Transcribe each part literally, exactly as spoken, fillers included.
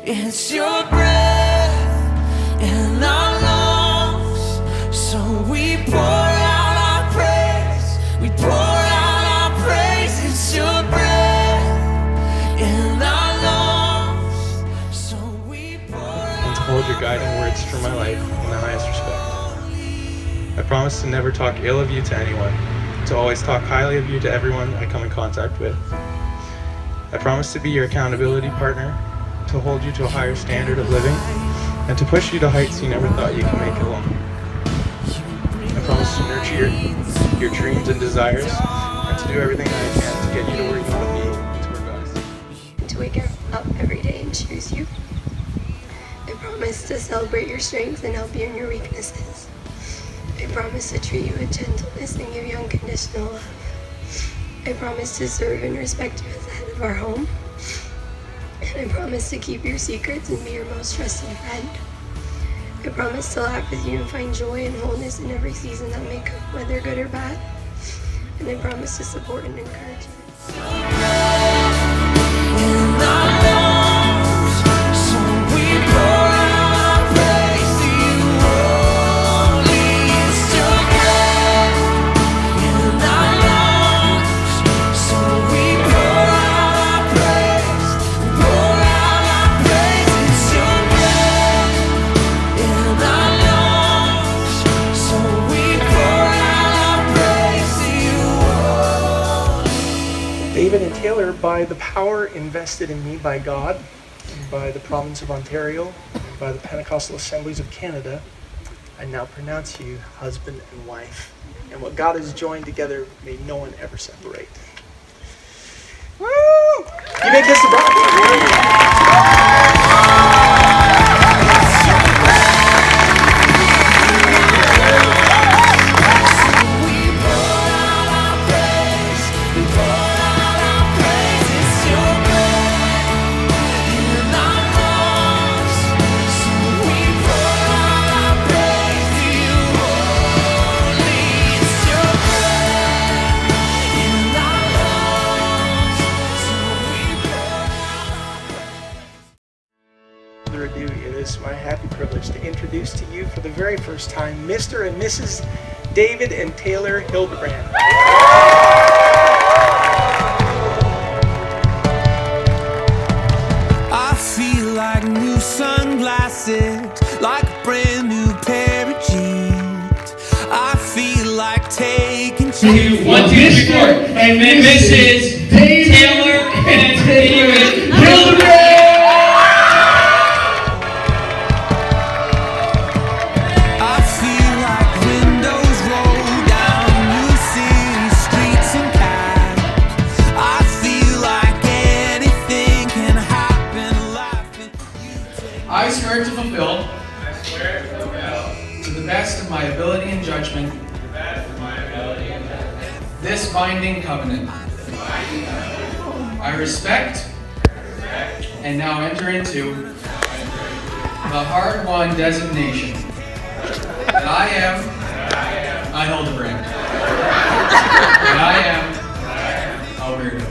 It's your breath in our lungs, so we pour out our praise. We pour out our praise. It's your breath in our lungs, so we pour out. And to hold your guiding words for my life in the highest respect. I promise to never talk ill of you to anyone, to always talk highly of you to everyone I come in contact with. I promise to be your accountability partner, to hold you to a higher standard of living, and to push you to heights you never thought you could make alone. I promise to nurture your, your dreams and desires, and to do everything I can to get you to where you want to be and to where God is. To wake up every day and choose you. I promise to celebrate your strengths and help you in your weaknesses. I promise to treat you with gentleness and give you unconditional love. I promise to serve and respect you as the head of our home. And I promise to keep your secrets and be your most trusted friend. I promise to laugh with you and find joy and wholeness in every season that may come, whether good or bad. And I promise to support and encourage you. David and Taylor, by the power invested in me by God, and by the province of Ontario, and by the Pentecostal Assemblies of Canada, I now pronounce you husband and wife. And what God has joined together, may no one ever separate. Woo! You may kiss the bride. Ado, it is my happy privilege to introduce to you for the very first time Mister and Missus David and Taylor Hildebrand. I feel like new sunglasses, like a brand new pair of jeans. I feel like taking chances. One, two, three, four. And Missus Taylor and David Hildebrand. I swear to fulfill, I swear to fulfill, to the best of my ability and judgment, to the best of my ability and judgment, this binding covenant. This binding covenant. I respect, respect, and now enter into the hard-won designation that I am, that I am, I hold the brand. That I am, a weirdo.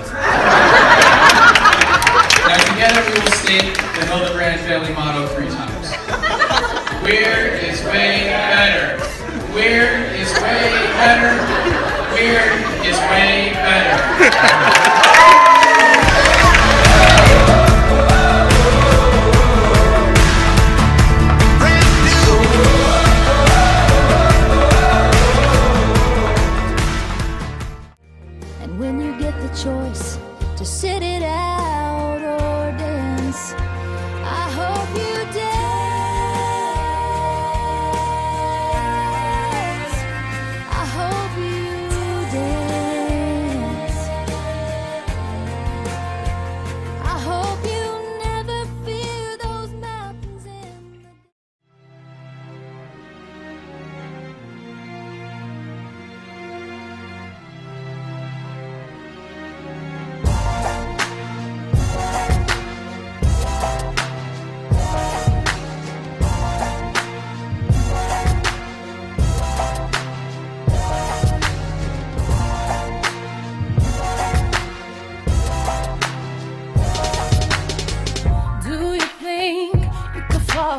Now together we will state the Hildebrand family motto three times. Where is way better? Where is way better? Where is way better? And when you get the choice to sit it out or dance, I hope you dance. I hope you dance. I hope you never fear those mountains in the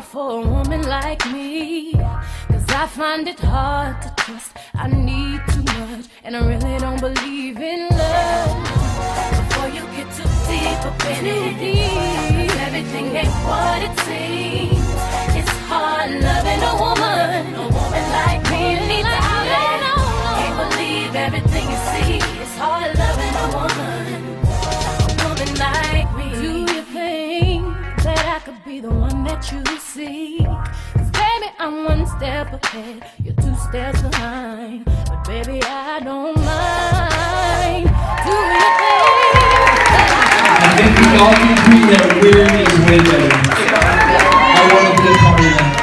for a woman like me, cause I find it hard to trust. I need too much, and I really don't believe in love. Before you get too deep up in it, everything ain't what it seems. It's hard loving a woman, a woman like me. Need to let on. Can't believe everything you see. It's hard loving a woman, a woman like me. Do you think that I could be the one that you see? Cause baby, I'm one step ahead, you're two steps behind. But baby, I don't mind. Do you think that I think we all can agree that weird is way better. I want to be a part of that.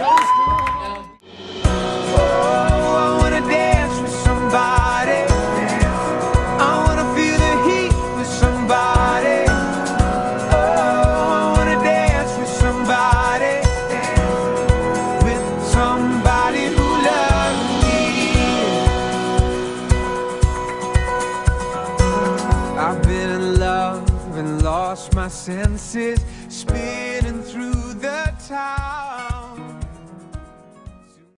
I've been in love and lost my senses, spinning through the tide.